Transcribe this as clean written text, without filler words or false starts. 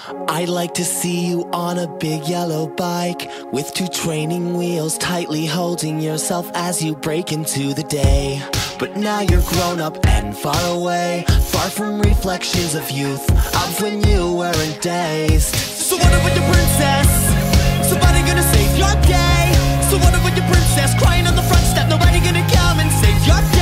I'd like to see you on a big yellow bike, with 2 training wheels tightly holding yourself as you break into the day. But now you're grown up and far away, far from reflections of youth, of when you weren't dazed. So what about your princess? Somebody gonna save your day? So what about your princess crying on the front step? Nobody gonna come and save your day?